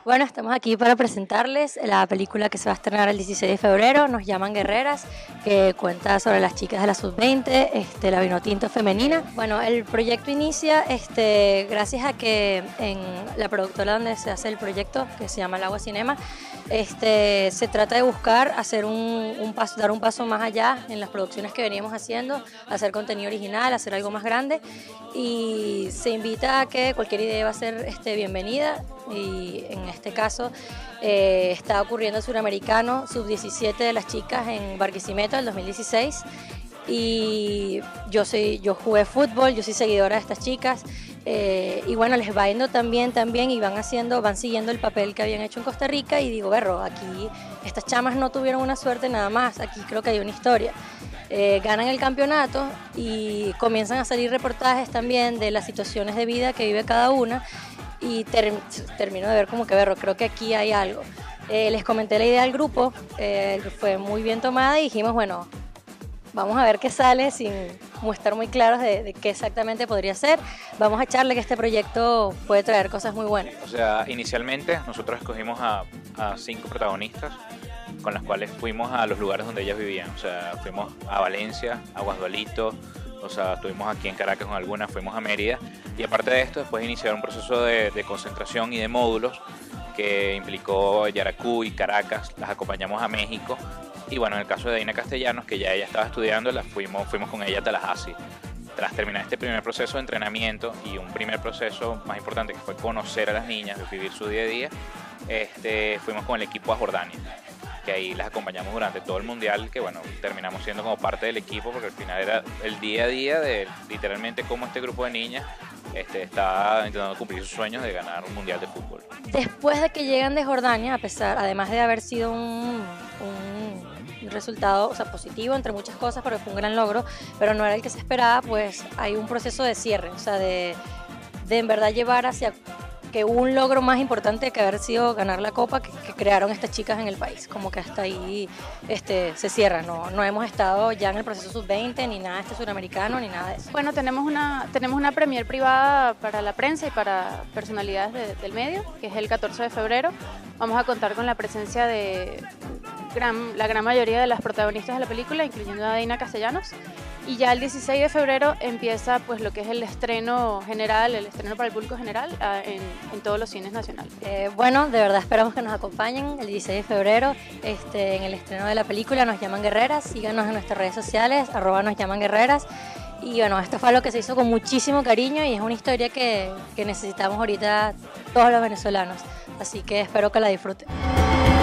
Bueno, estamos aquí para presentarles la película que se va a estrenar el 16 de febrero, Nos llaman guerreras, que cuenta sobre las chicas de la sub-20, la vinotinto femenina. Bueno, el proyecto inicia gracias a que en la productora donde se hace el proyecto, que se llama El Agua Cinema, se trata de buscar hacer dar un paso más allá en las producciones que veníamos haciendo, hacer contenido original, hacer algo más grande, y se invita a que cualquier idea va a ser bienvenida. Y en este caso está ocurriendo el Suramericano Sub-17 de las chicas en Barquisimeto del 2016, y yo jugué fútbol, yo soy seguidora de estas chicas, y bueno, les va yendo también y van siguiendo el papel que habían hecho en Costa Rica, y digo, berro, aquí estas chamas no tuvieron una suerte nada más, aquí creo que hay una historia. Ganan el campeonato y comienzan a salir reportajes también de las situaciones de vida que vive cada una, y termino de ver como que, berro, creo que aquí hay algo. Les comenté la idea al grupo, fue muy bien tomada, y dijimos, bueno, vamos a ver qué sale sin estar muy claros de qué exactamente podría ser. Vamos a echarle que este proyecto puede traer cosas muy buenas. O sea, inicialmente nosotros escogimos a 5 protagonistas con las cuales fuimos a los lugares donde ellas vivían. O sea, fuimos a Valencia, a Guasdualito, o sea, estuvimos aquí en Caracas con algunas, fuimos a Mérida, y aparte de esto después iniciaron un proceso de concentración y de módulos que implicó Yaracuy, Caracas, las acompañamos a México, y bueno, en el caso de Dina Castellanos, que ya ella estaba estudiando, fuimos con ella a Tallahassee. Tras terminar este primer proceso de entrenamiento y un primer proceso más importante que fue conocer a las niñas, vivir su día a día, fuimos con el equipo a Jordania, que ahí las acompañamos durante todo el mundial, que bueno, terminamos siendo como parte del equipo, porque al final era el día a día de literalmente cómo este grupo de niñas está intentando cumplir sus sueños de ganar un mundial de fútbol. Después de que llegan de Jordania, además de haber sido un resultado, o sea, positivo entre muchas cosas, porque fue un gran logro, pero no era el que se esperaba, pues hay un proceso de cierre, o sea, de en verdad llevar hacia que un logro más importante que haber sido ganar la copa que crearon estas chicas en el país, como que hasta ahí se cierra, no hemos estado ya en el proceso sub-20 ni nada suramericano ni nada de eso. Bueno, tenemos una premier privada para la prensa y para personalidades del medio, que es el 14 de febrero. Vamos a contar con la presencia de la gran mayoría de las protagonistas de la película, incluyendo a Dina Castellanos. Y ya el 16 de febrero empieza pues lo que es el estreno general, el estreno para el público general en todos los cines nacionales. Bueno, de verdad esperamos que nos acompañen el 16 de febrero en el estreno de la película Nos llaman guerreras. Síganos en nuestras redes sociales, @nosllamanguerreras. Y bueno, esto fue lo que se hizo con muchísimo cariño, y es una historia que necesitamos ahorita todos los venezolanos. Así que espero que la disfruten.